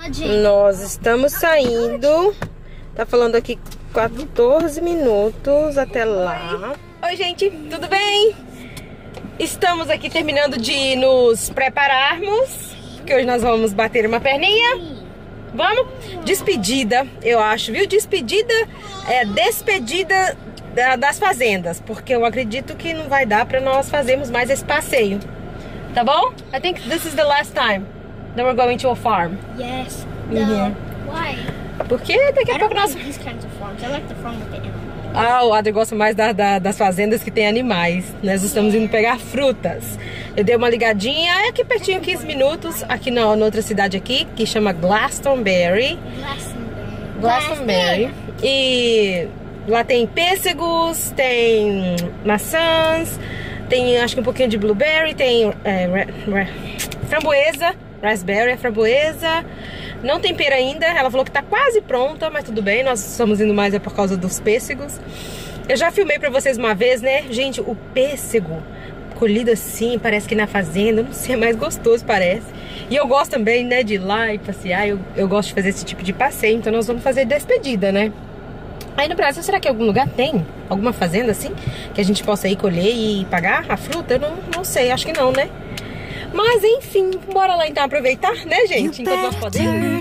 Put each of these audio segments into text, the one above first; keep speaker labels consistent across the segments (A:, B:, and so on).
A: Nós estamos saindo. Tá falando aqui 14 minutos até lá. Oi, gente, tudo bem? Estamos aqui terminando de nos prepararmos, porque hoje nós vamos bater uma perninha. Vamos? Despedida, eu acho, viu? Despedida, despedida das fazendas, porque eu acredito que não vai dar pra nós fazermos mais esse passeio. Tá bom? I think this is the last time that we're going to a farm.
B: Yes.
A: Uhum.
B: Why?
A: Porque daqui a pouco nós...
B: these kinds of farms. I like the farm with the animals.
A: Ah, o Adri gosta mais das fazendas que tem animais. Nós estamos indo pegar frutas. Eu dei uma ligadinha, é aqui pertinho, 15 minutos, aqui na outra cidade aqui, que chama Glastonbury. Glastonbury. E lá tem pêssegos, tem maçãs, tem acho que um pouquinho de blueberry, tem framboesa, raspberry, framboesa. Não tem pera ainda, ela falou que tá quase pronta, mas tudo bem, nós estamos indo mais por causa dos pêssegos. Eu já filmei pra vocês uma vez, né? Gente, o pêssego colhido assim, parece que na fazenda, não sei, é mais gostoso, parece. E eu gosto também, né, de ir lá e passear, eu gosto de fazer esse tipo de passeio, então nós vamos fazer despedida, né? Aí no Brasil, será que em algum lugar tem alguma fazenda assim, que a gente possa ir colher e pagar a fruta? Eu não sei, acho que não, né? Mas enfim, bora lá então aproveitar, né, gente? Enquanto nós podemos.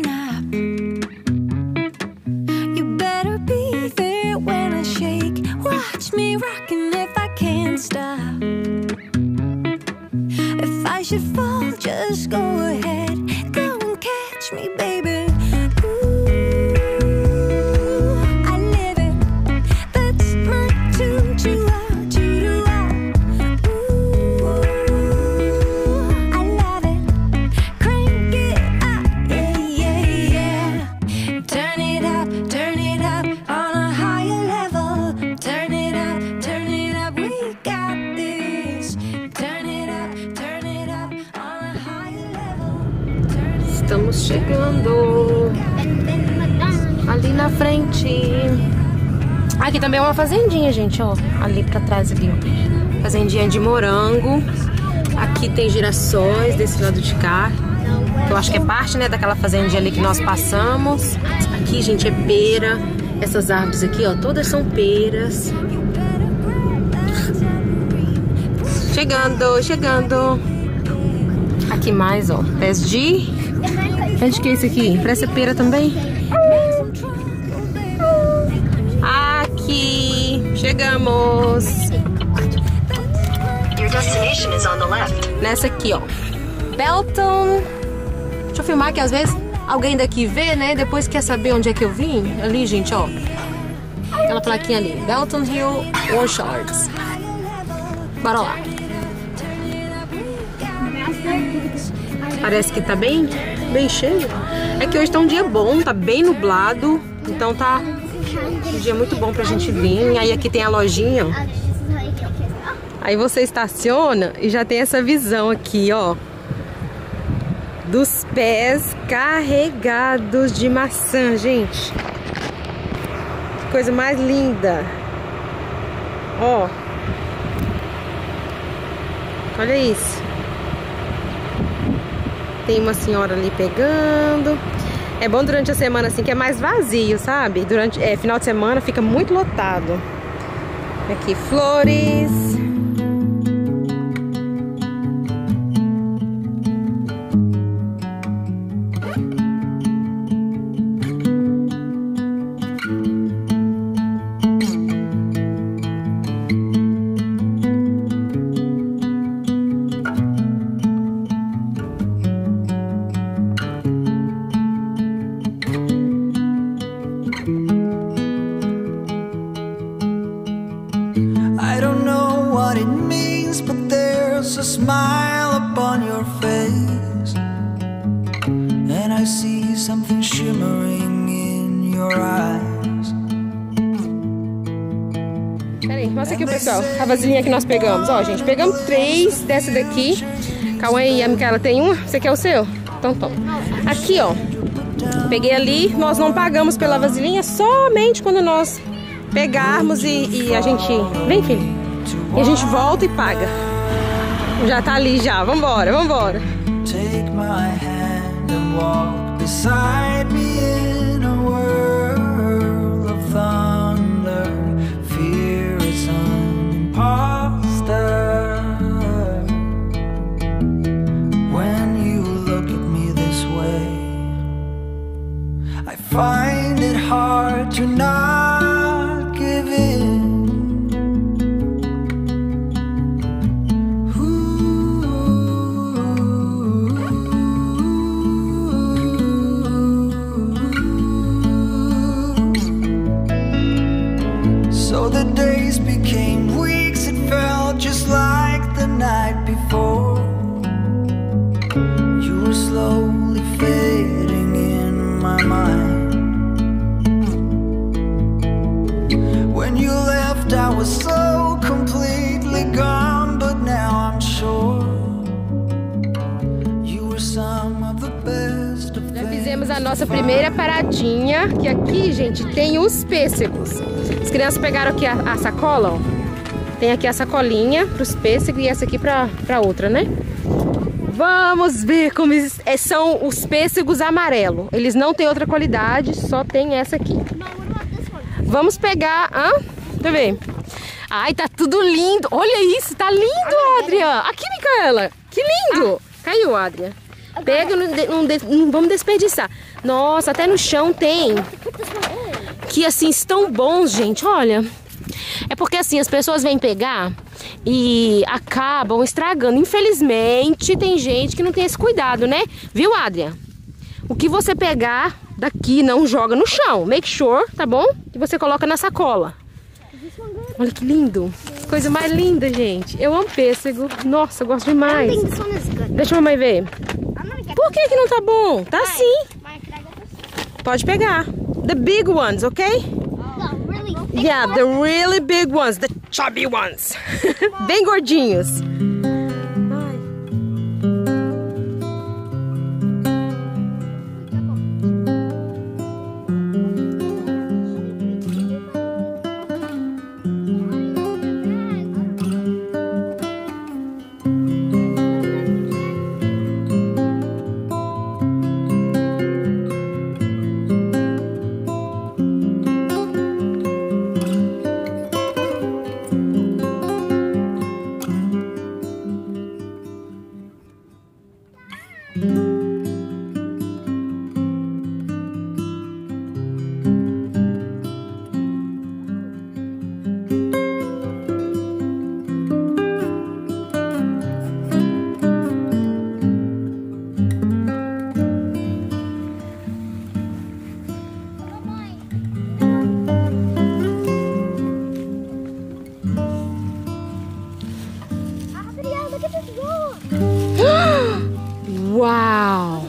C: Watch me rocking if I can't stop. If I should fall, just go ahead. Go and catch me, baby.
A: Estamos chegando ali na frente. Aqui também é uma fazendinha, gente, ó. Ali pra trás ali, ó. Fazendinha de morango. Aqui tem girassóis desse lado de cá. Eu acho que é parte, né, daquela fazendinha ali que nós passamos. Aqui, gente, é pera. Essas árvores aqui, ó, todas são peras. Chegando. Aqui mais, ó, pés de... Onde que é esse aqui? Parece pera também. Aqui. Chegamos.
D: Your destination is on the left.
A: Nessa aqui, ó. Belton. Deixa eu filmar que às vezes alguém daqui vê, né? Depois quer saber onde é que eu vim. Ali, gente, ó. Aquela plaquinha ali. Belton Hill Orchards. Bora lá. Parece que tá bem cheio. É que hoje tá um dia bom, tá bem nublado. Então tá um dia muito bom pra gente vir. Aí aqui tem a lojinha, ó. Aí você estaciona e já tem essa visão aqui, ó, dos pés carregados de maçã, gente. Que coisa mais linda. Ó. Olha isso. Tem uma senhora ali pegando. É bom durante a semana assim que é mais vazio, sabe? Durante final de semana fica muito lotado. Aqui flores.
C: a smile upon your face, and I see something shimmering in your eyes.
A: Peraí, mostra aqui, pessoal, a vasilhinha que nós pegamos. Ó, gente, pegamos 3 dessa daqui. Cauê e a Micaela tem uma. Você quer o seu? Então toma. Aqui, ó, peguei ali. Nós não pagamos pela vasilhinha, somente quando nós pegarmos e a gente... Vem, filho. E a gente volta e paga. Já tá ali já. Vambora, vambora. Take my hand and walk beside
E: find it hard to not give in. So the days became weeks, it felt just like the night before. You were slowly fading in my mind. When you left I was so completely gone, but now I'm sure you were some of the best of
A: Já fizemos a nossa primeira paradinha, que aqui, gente, tem os pêssegos. As crianças pegaram aqui a sacola, ó. Tem aqui a sacolinha para os pêssegos e essa aqui para outra, né? Vamos ver como são os pêssegos amarelos. Eles não têm outra qualidade, só tem essa aqui. Vamos pegar... Deixa eu ver. Ai, tá tudo lindo. Olha isso, tá lindo, Adria. Aqui, Micaela. Que lindo. Caiu, Adria. Pega, não vamos desperdiçar. Nossa, até no chão tem. Que assim, estão bons, gente, olha. É porque assim, as pessoas vêm pegar e acabam estragando. Infelizmente, tem gente que não tem esse cuidado, né? Viu, Adria? O que você pegar daqui, não joga no chão. Make sure, tá bom? Que você coloca na sacola. Olha que lindo. Coisa mais linda, gente. Eu amo pêssego. Nossa, eu gosto demais. Deixa a mamãe ver. Por que não tá bom? Tá sim. Pode pegar. The big ones, okay? Yeah, the really big ones. The chubby ones. Bem gordinhos. Wow!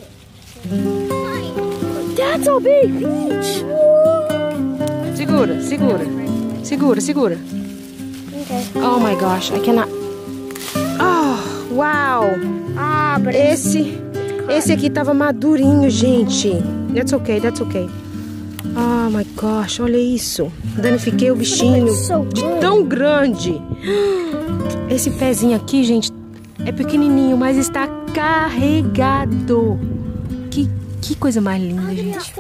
A: That's a big peach! Segura, segura. Segura, segura.
B: Okay.
A: Oh my gosh, I cannot. Oh, wow!
B: But
A: Esse aqui tava madurinho, gente. That's okay, that's okay. Oh my gosh, olha isso. Danifiquei o bichinho de tão grande. Esse pezinho aqui, gente, é pequenininho, mas está carregado. Que coisa mais linda, gente.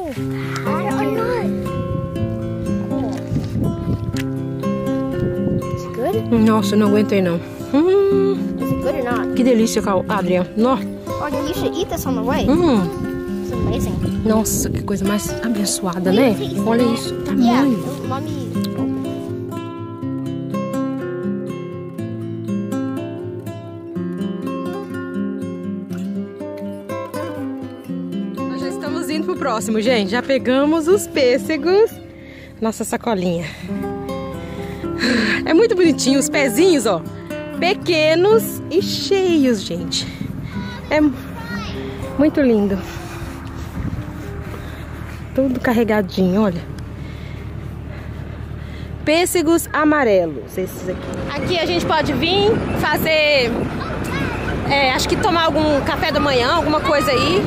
A: Nossa, não aguentei não.
B: Is it good or not?
A: Que delícia, Adria. Nossa.
B: Oh, you should eat this on the way. It's amazing.
A: Nossa, que coisa mais abençoada, né? Olha isso, tamanho.
B: Yeah, mommy.
A: Nós já estamos indo pro próximo, gente. Já pegamos os pêssegos. Nossa sacolinha. É muito bonitinho, os pezinhos, ó. Pequenos e cheios, gente. É muito lindo. Tudo carregadinho, olha. Pêssegos amarelos, esses aqui. Aqui a gente pode vir fazer, acho que tomar algum café da manhã, alguma coisa aí.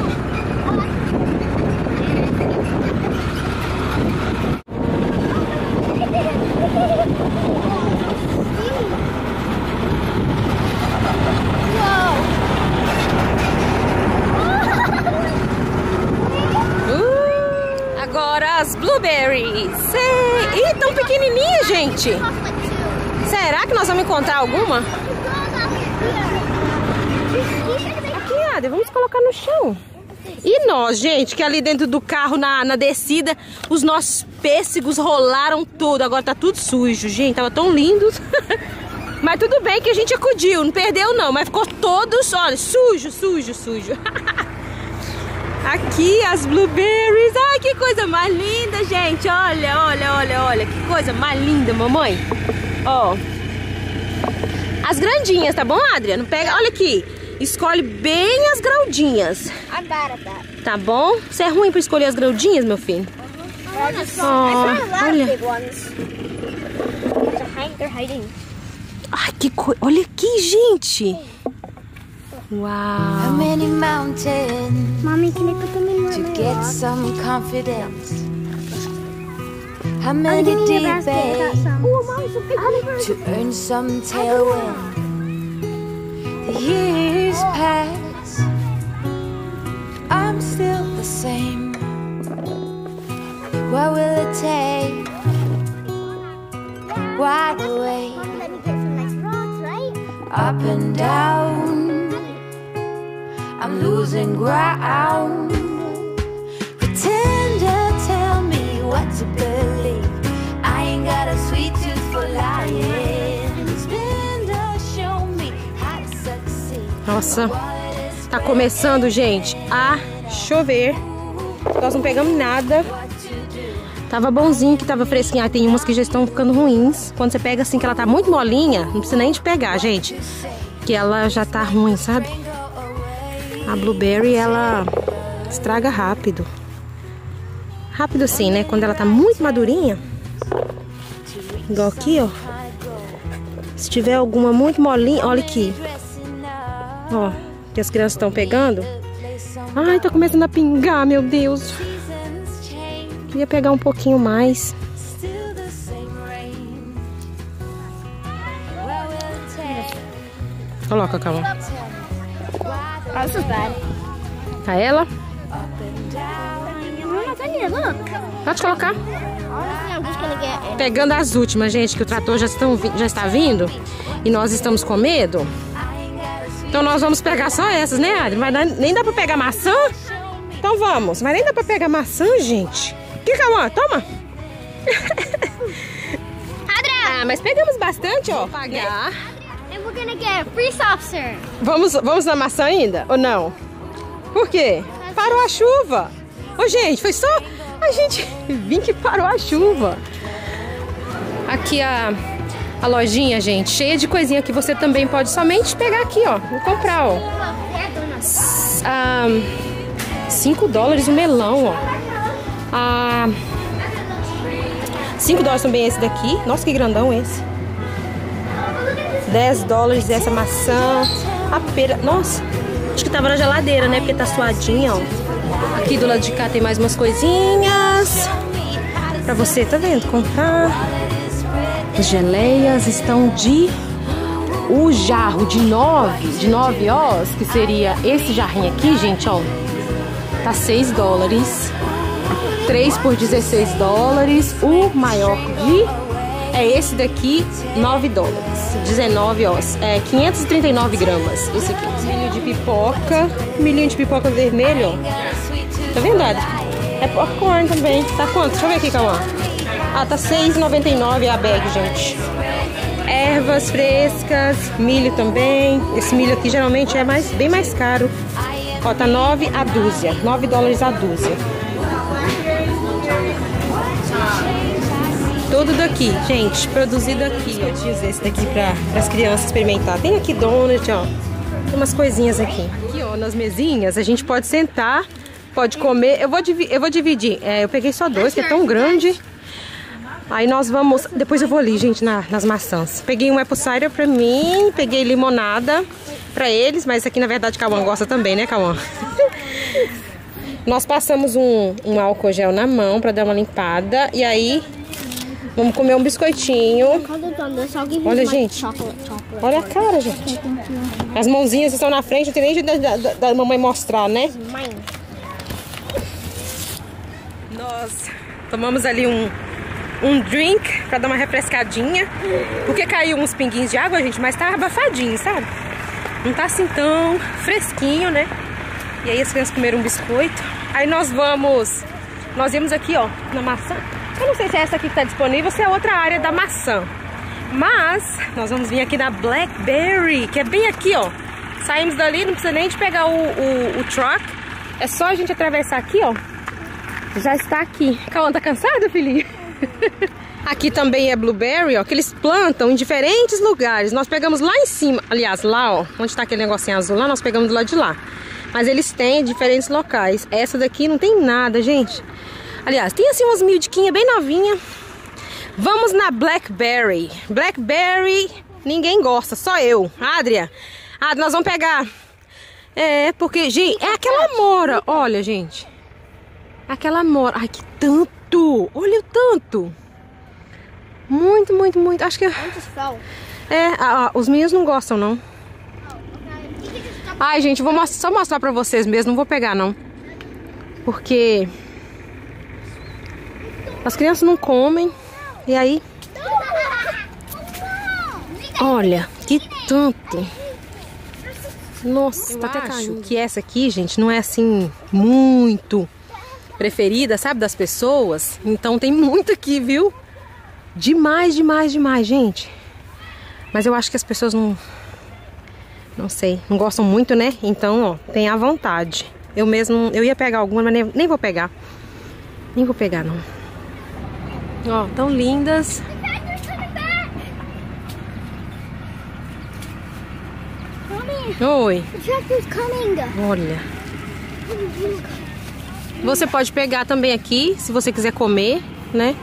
A: Agora as blueberries. Ih, tão pequenininha, gente. Será que nós vamos encontrar alguma? Aqui, Ada, vamos colocar no chão. E nós, gente, que ali dentro do carro, na descida, os nossos pêssegos rolaram tudo. Agora tá tudo sujo, gente. Tava tão lindos. Mas tudo bem que a gente acudiu, não perdeu não. Mas ficou todos, olha, sujo. Aqui as blueberries. Ai, que coisa mais linda, gente. Olha. Que coisa mais linda, mamãe. Ó. As grandinhas, tá bom, Adria? Não pega, olha aqui. Escolhe bem as graudinhas.
B: I'm bad at that.
A: Tá bom? Você é ruim pra escolher as graudinhas, meu filho?
B: I found a lot of
A: olha.
B: big ones. They're hiding.
A: Ai, que coisa. Olha aqui, gente.
E: How
A: Uau.
E: many mountains
B: Mommy, can I put them in
E: to
B: my
E: get
B: log?
E: some confidence? How
B: I'm
E: many
B: getting your
E: deep
B: basket. I got
E: bays
B: some. Oh, Mommy, some big blueberries.
E: to earn some tailwind? The years pass, I'm still the same. What will it take? Wide awake,
B: Let me get some nice rocks, right?
E: up and down, I'm losing ground. Pretend to tell me what to believe. I ain't got a sweet tooth for lying. Spin to show me how to succeed.
A: Nossa, tá começando, gente, a chover. Nós não pegamos nada. Tava bonzinho, que tava fresquinho. Ah, tem umas que já estão ficando ruins. Quando você pega assim, que ela tá muito molinha, não precisa nem de pegar, gente. Que ela já tá ruim, sabe? A blueberry, ela estraga rápido. Rápido sim, né? Quando ela tá muito madurinha. Igual aqui, ó. Se tiver alguma muito molinha, olha aqui. Ó, que as crianças estão pegando. Ai, tá começando a pingar, meu Deus. Queria pegar um pouquinho mais. Coloca, calma.
B: Oh, this is bad.
A: Tá ela?
B: Mama, I need to look.
A: Pode colocar.
B: Honestly, I'm just gonna get.
A: Pegando as últimas, gente, que o trator já está vindo. E nós estamos com medo. Então nós vamos pegar só essas, né, Adri? Mas nem dá pra pegar maçã? Então vamos. Mas nem dá pra pegar maçã, gente. Que calma, toma. Ah, mas pegamos bastante, ó. Pagar.
B: And we're gonna get free soft serve.
A: Vamos na maçã ainda? Ou não? Por quê? Parou a chuva. Ô, gente, foi só a gente vir que parou a chuva. Aqui a lojinha, gente, cheia de coisinha que você também pode somente pegar aqui, ó. Vou comprar, ó. $5 o melão, ó. $5 também esse daqui. Nossa, que grandão esse. $10 essa maçã. A pera. Nossa, acho que tava na geladeira, né? Porque tá suadinha, ó. Aqui do lado de cá tem mais umas coisinhas pra você, tá vendo? Comprar. As geleias estão de... O jarro de 9 ós, que seria esse jarrinho aqui, gente, ó. Tá $6. 3 por $16. O maior é esse daqui, $9. 19 ós. É 539 gramas. Esse aqui. Milho de pipoca. Milhinho de pipoca vermelho, ó. Tá vendo, Adri? É popcorn também. Tá quanto? Deixa eu ver aqui, calma. Ah, tá R$6,99 a bag, gente. Ervas frescas. Milho também. Esse milho aqui geralmente é bem mais caro. Ó, tá 9 a dúzia. $9 a dúzia. Tudo daqui, gente, produzido aqui. Eu utilizo esse daqui para as crianças experimentar. Tem aqui donut, ó. Tem umas coisinhas aqui. Aqui, ó, nas mesinhas, a gente pode sentar, pode comer. Eu vou dividir. Eu peguei só 2, que é tão grande. Aí nós vamos... Depois eu vou ali, gente, nas maçãs. Peguei um apple cider pra mim, peguei limonada pra eles, mas aqui, na verdade, Cauã gosta também, né, Cauã? Nós passamos um álcool gel na mão pra dar uma limpada. E aí... Vamos comer um biscoitinho. Olha, gente. Olha a cara, gente. As mãozinhas estão na frente, não tem nem jeito da mamãe mostrar, né? Nós tomamos ali um drink pra dar uma refrescadinha. Porque caiu uns pinguinhos de água, gente, mas tá abafadinho, sabe? Não tá assim tão fresquinho, né? E aí as crianças comeram um biscoito. Aí nós íamos aqui, ó, na maçã. Eu não sei se é essa aqui que tá disponível ou se é outra área da maçã. Mas nós vamos vir aqui na Blackberry, que é bem aqui, ó. Saímos dali, não precisa nem de pegar o truck. É só a gente atravessar aqui, ó. Já está aqui. Cauã, tá cansado, filhinho? Aqui também é blueberry, ó, que eles plantam em diferentes lugares. Nós pegamos lá em cima, aliás, lá, ó, onde tá aquele negocinho azul lá, nós pegamos do lado de lá. Mas eles têm em diferentes locais. Essa daqui não tem nada, gente. Aliás, tem assim umas miudiquinhas bem novinha. Vamos na Blackberry. Blackberry, ninguém gosta, só eu. Adria, nós vamos pegar. É, porque, gente, é aquela amora. Olha, gente. Aquela amora. Ai, que tanto. Olha o tanto. Muito, muito, muito. Acho que... os meninos não gostam, não. Ai, gente, vou só mostrar pra vocês mesmo. Não vou pegar, não. Porque... as crianças não comem. E aí... olha, que tanto. Nossa, eu até acho que essa aqui, gente, não é assim muito preferida, sabe, das pessoas. Então tem muito aqui, viu? Demais, demais, demais, gente. Mas eu acho que as pessoas não sei, não gostam muito, né? Então, ó, tem à vontade. Eu ia pegar alguma, mas nem vou pegar. Nem vou pegar, não. Ó, tão lindas. Oi. Olha. Você pode pegar também aqui, se você quiser comer, né?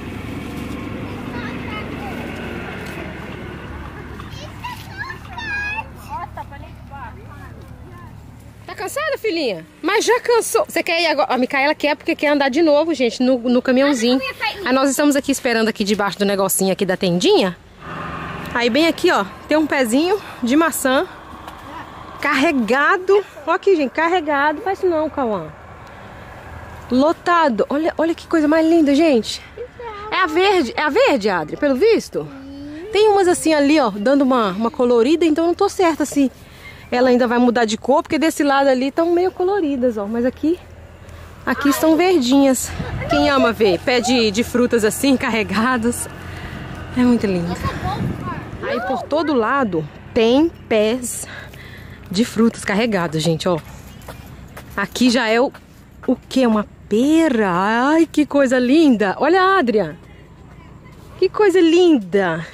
A: Tá cansada, filhinha? Mas já cansou. Você quer ir agora? A Micaela quer porque quer andar de novo, gente, no caminhãozinho. Aí nós estamos aqui esperando aqui debaixo do negocinho aqui da tendinha. Aí bem aqui, ó, tem um pezinho de maçã carregado. Ó aqui, gente, carregado. Faz isso não, Cauã. Lotado. Olha que coisa mais linda, gente. É a verde, Adri, pelo visto. Tem umas assim ali, ó, dando uma colorida, então não tô certa se ela ainda vai mudar de cor, porque desse lado ali estão meio coloridas, ó. Mas aqui estão verdinhas. Quem ama ver pé de frutas assim, carregados. É muito lindo. Aí por todo lado tem pés de frutas carregados, gente, ó. Aqui já é o que? Uma pera. Ai, que coisa linda. Olha, Adria. Que coisa linda.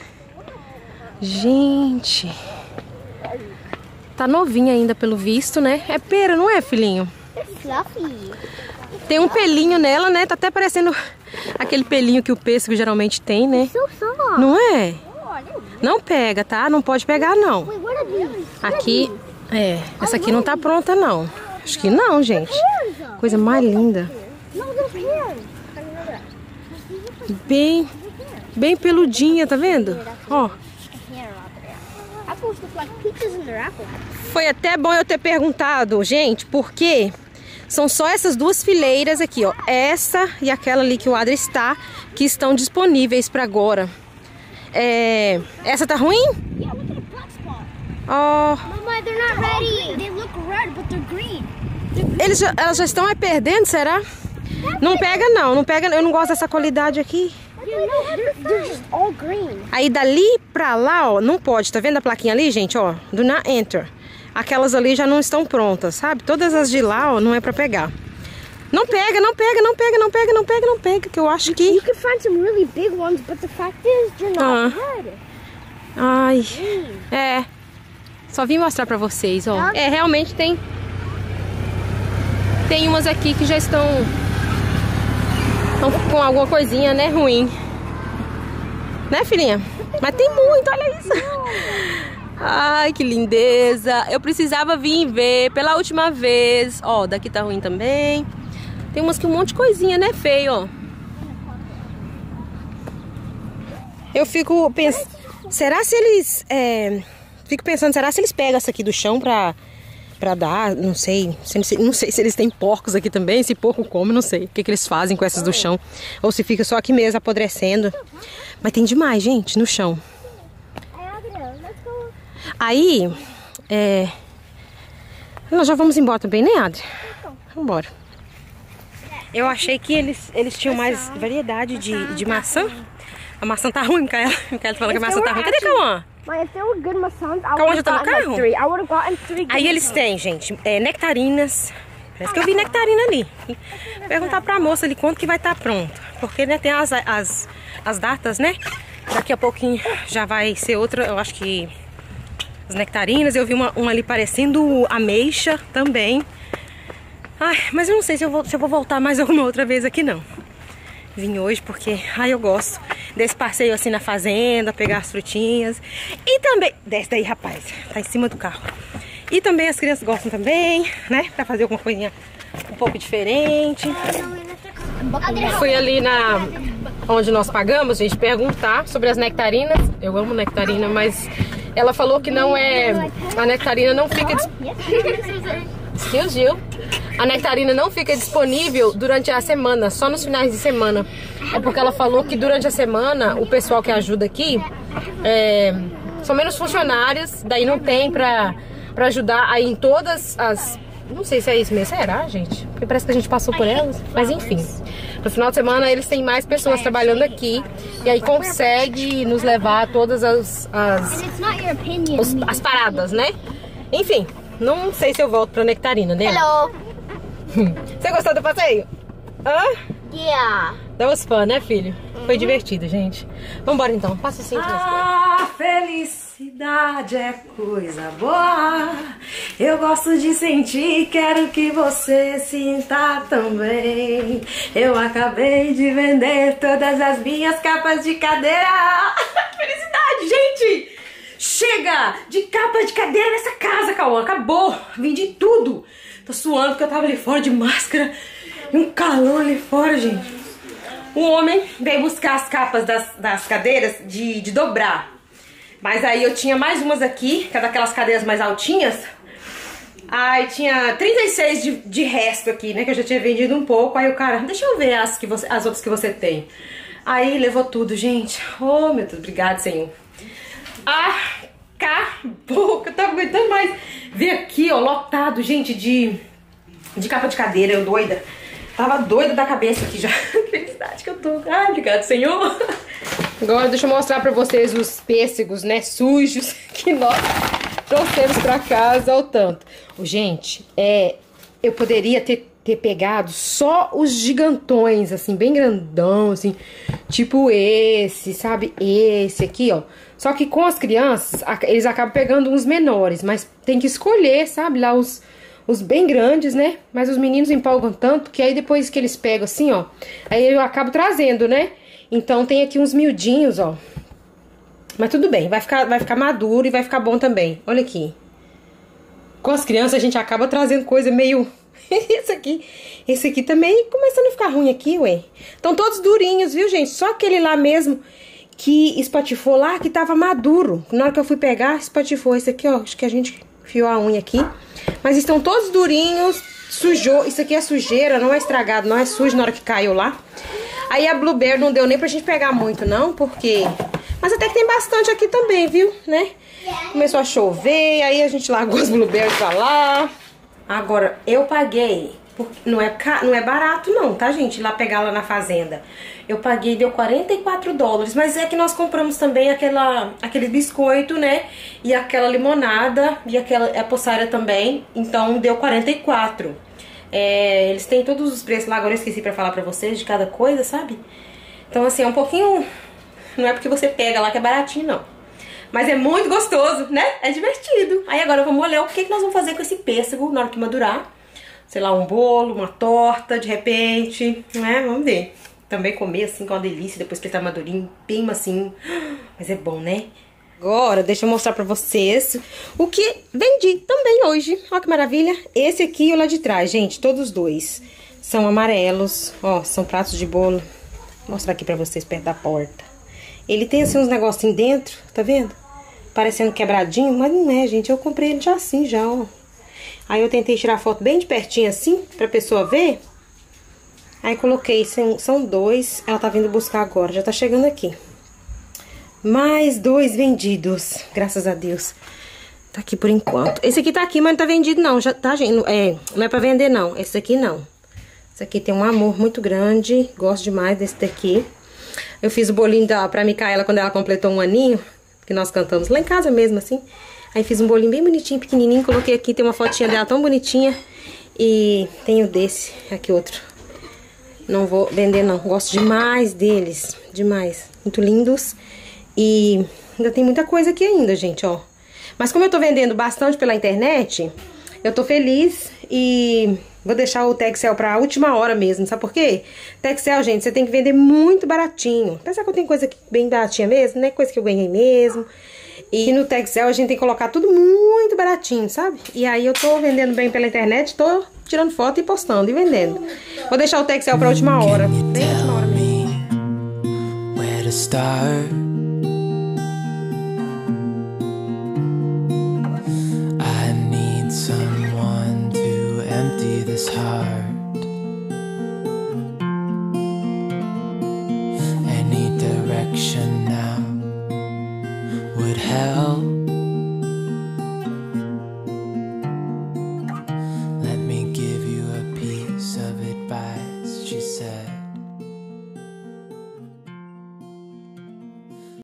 A: Gente. Tá novinha ainda pelo visto, né? É pera, não é, filhinho? Tem um pelinho nela, né? Tá até parecendo aquele pelinho que o pêssego geralmente tem, né? Não é? Não pega, tá? Não pode pegar, não. Aqui, essa aqui não tá pronta, não. Acho que não, gente. Coisa mais linda. Bem peludinha, tá vendo? Ó. Foi até bom eu ter perguntado, gente, porque são só essas duas fileiras aqui, ó. Essa e aquela ali que o Adri está, que estão disponíveis para agora. Essa tá ruim? Oh. Elas já estão perdendo, será? Não pega não, não pega. Eu não gosto dessa qualidade aqui. Aí dali pra lá, ó, não pode. Tá vendo a plaquinha ali, gente, ó? Do not enter. Aquelas ali já não estão prontas, sabe? Todas as de lá, ó, não é pra pegar. Não pega, não pega, não pega, não pega, não pega, não pega, que eu acho que...
B: You can find some really big ones, but the fact is, you're not good.
A: Ai, só vim mostrar pra vocês, ó. Realmente tem umas aqui que já estão com alguma coisinha, né, ruim. Né, filhinha? Mas tem muito, olha isso. Ai, que lindeza. Eu precisava vir ver pela última vez. Ó, daqui tá ruim também. Tem umas que um monte de coisinha, né, feio, ó. Eu fico pensando, será se eles... fico pensando, será se eles pegam essa aqui do chão pra dar, não sei se eles têm porcos aqui também, se porco come, não sei o que eles fazem com essas do chão, ou se fica só aqui mesmo apodrecendo. Mas tem demais, gente, no chão. Aí, Nós já vamos embora também, né, Adri? Vambora. Eu achei que eles tinham mais variedade de maçã. A maçã tá ruim, Micaela. Micaela falou que a maçã tá ruim. Cadê Cauã? Cauã já tá no carro? Aí eles têm, gente, nectarinas. Parece que eu vi nectarina ali. Vou perguntar pra moça ali quanto que vai estar pronto. Porque, né, tem as datas, né? Daqui a pouquinho já vai ser outra, eu acho que as nectarinas. Eu vi uma ali parecendo ameixa também. Ai, mas eu não sei se eu vou voltar mais alguma outra vez aqui, não. Vim hoje porque, eu gosto desse passeio assim na fazenda, pegar as frutinhas. E também, desce daí, rapaz, tá em cima do carro. E também as crianças gostam também, né, pra fazer alguma coisinha um pouco diferente. Fui ali onde nós pagamos, gente, perguntar sobre as nectarinas. Eu amo nectarina, mas ela falou que não é... A nectarina não fica... Excuse you. A nectarina não fica disponível durante a semana, só nos finais de semana. É porque ela falou que durante a semana o pessoal que ajuda aqui são menos funcionários, daí não tem pra ajudar aí em todas as... Não sei se é isso mesmo, será, gente? Porque parece que a gente passou por elas, mas enfim. No final de semana eles têm mais pessoas trabalhando aqui e aí consegue nos levar a todas as paradas, né? Enfim, não sei se eu volto pra nectarina, né?
B: Hello.
A: Você gostou do passeio? Hã?
B: Yeah.
A: That was fun, né, filho? Foi divertido, gente. Vambora então, passa o cinto. Felicidade é coisa boa. Eu gosto de sentir, quero que você sinta também. Eu acabei de vender todas as minhas capas de cadeira. Felicidade, gente! Chega de capa de cadeira nessa casa, Cauã. Acabou, vendi tudo. Tô suando porque eu tava ali fora de máscara. E um calor ali fora, gente. Um homem veio buscar as capas das cadeiras de dobrar. Mas aí eu tinha mais umas aqui, que é daquelas cadeiras mais altinhas. Aí tinha 36 de resto aqui, né? Que eu já tinha vendido um pouco. Aí o cara, deixa eu ver as outras que você tem. Aí levou tudo, gente. Oh, meu Deus, obrigado, Senhor. Acabou, que eu tava aguentando mais. Ver aqui, ó, lotado, gente, de capa de cadeira, eu doida. Tava doida da cabeça aqui já. Felicidade que eu tô. Ai, obrigado, Senhor. Agora deixa eu mostrar pra vocês os pêssegos, né, sujos que nós trouxemos pra casa ao tanto. Gente, eu poderia ter pegado só os gigantões, assim, bem grandão, assim, tipo esse, sabe? Esse aqui, ó. Só que com as crianças, eles acabam pegando uns menores, mas tem que escolher, sabe? Lá os bem grandes, né? Mas os meninos empolgam tanto que aí depois que eles pegam assim, ó, aí eu acabo trazendo, né? Então tem aqui uns miudinhos, ó. Mas tudo bem, vai ficar maduro e vai ficar bom também. Olha aqui. Com as crianças a gente acaba trazendo coisa meio... Esse aqui também começando a ficar ruim aqui, ué. Estão todos durinhos, viu, gente? Só aquele lá mesmo que espatifou lá, que tava maduro. Na hora que eu fui pegar, espatifou. Esse aqui, ó, acho que a gente enfiou a unha aqui. Mas estão todos durinhos, sujou. Isso aqui é sujeira, não é estragado, não é sujo na hora que caiu lá. Aí a Blueberry não deu nem pra gente pegar muito, não, porque... Mas até que tem bastante aqui também, viu, né? Começou a chover, aí a gente largou as Blueberries pra lá. Agora, eu paguei, não é barato não, tá, gente? Ir lá pegar lá na fazenda. Eu paguei, deu $44, mas é que nós compramos também aquele biscoito, né? E aquela limonada, e a poçaira também, então deu 44. Eles têm todos os preços lá, agora eu esqueci pra falar pra vocês de cada coisa, sabe? Então assim, é um pouquinho... Não é porque você pega lá que é baratinho, não. Mas é muito gostoso, né? É divertido. Aí agora vamos olhar o que nós vamos fazer com esse pêssego na hora que madurar. Sei lá, um bolo, uma torta, de repente, né? Vamos ver. Também comer assim com uma delícia, depois que ele tá madurinho, bem macio. Mas é bom, né? Agora, deixa eu mostrar pra vocês o que vendi também hoje. Olha que maravilha. Esse aqui e o lá de trás, gente, todos os dois são amarelos. Ó, são pratos de bolo. Vou mostrar aqui pra vocês perto da porta. Ele tem assim uns negocinhos dentro, tá vendo? Parecendo quebradinho, mas não é, gente. Eu comprei ele já assim, já, ó. Aí eu tentei tirar a foto bem de pertinho assim, pra pessoa ver. Aí coloquei, são dois. Ela tá vindo buscar agora, já tá chegando aqui. Mais 2 vendidos, graças a Deus. Tá aqui por enquanto. Esse aqui tá aqui, mas não tá vendido não, já tá, gente? Não é pra vender não, esse aqui não. Esse aqui tem um amor muito grande, gosto demais desse daqui. Eu fiz o bolinho pra Micaela quando ela completou 1 aninho, que nós cantamos lá em casa mesmo, assim. Aí fiz um bolinho bem bonitinho, pequenininho, coloquei aqui, tem uma fotinha dela tão bonitinha. E tenho desse, aqui outro. Não vou vender não, gosto demais deles, demais. Muito lindos. E ainda tem muita coisa aqui ainda, gente, ó. Mas como eu tô vendendo bastante pela internet, eu tô feliz e vou deixar o Texel pra última hora mesmo, sabe por quê? Texel, gente, você tem que vender muito baratinho. Apesar que eu tenho coisa aqui bem baratinha mesmo, né? Coisa que eu ganhei mesmo. E no Texel a gente tem que colocar tudo muito baratinho, sabe? E aí eu tô vendendo bem pela internet, tô tirando foto e postando e vendendo. Vou deixar o Texel pra última hora. Bem última hora mesmo.
F: Where to start? I need someone to empty this heart. Any direction